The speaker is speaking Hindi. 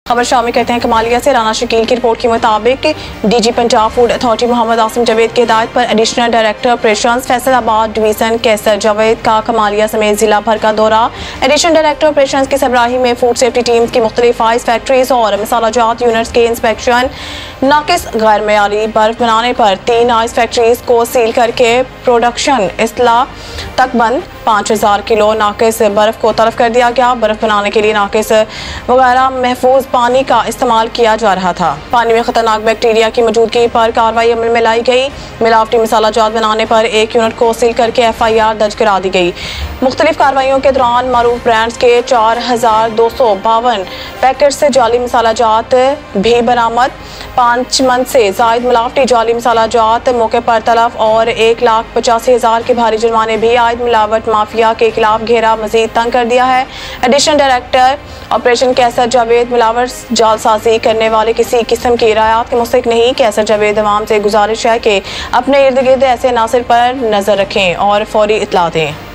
खबर शामिल करते हैं कमालिया से। राना शकील की रिपोर्ट के मुताबिक DG Punjab food authority Mohammad Asim Javed की हिदायत पर additional director operations Faisalabad division Kaiser Javed का कमालिया समेत जिला भर का दौरा। एडिशनल डायरेक्टर ऑपरेशंस की सरबराही में फूड सेफ्टी टीम्स की मुख्तलिफ आइस फैक्ट्रीज और मसालाजात यूनिट्स के इंस्पेक्शन। नाकिस गैर मयारी बर्फ बनाने पर 3 आइस फैक्ट्रीज को सील करके प्रोडक्शन इस्लाह तक बंद। 5000 किलो नाकिस बर्फ को तलब कर दिया गया। बर्फ बनाने के लिए नाकिस वगैरह महफूज पानी का इस्तेमाल किया जा रहा था। पानी में खतरनाक बैक्टीरिया की मौजूदगी पर कार्रवाई अमल में लाई गई। मिलावटी मसालाजात बनाने पर 1 यूनिट को सील करके FIR दर्ज करा दी गई। मुख्तलिफ कार्रवाइयों के दौरान मारूफ ब्रांड्स के 4252 पैकेट से जाली मसालाजात भी बरामद। 5 मन से जायद मिलावटी जाली मसालाजात मौके पर तलब और 1,85,000 के भारी जुर्माने भी आयद। मिलावट माफिया के खिलाफ घेरा मजीद तंग कर दिया है। Additional director operation Kaiser Javed मिलावट जालसाजी करने वाले किसी किस्म की रियायत के मुस्तहिक नहीं। कैसर जावेद अवाम से गुजारिश है कि अपने इर्द गिर्द ऐसे नासिर पर नजर रखें और फौरी इत्तला दें।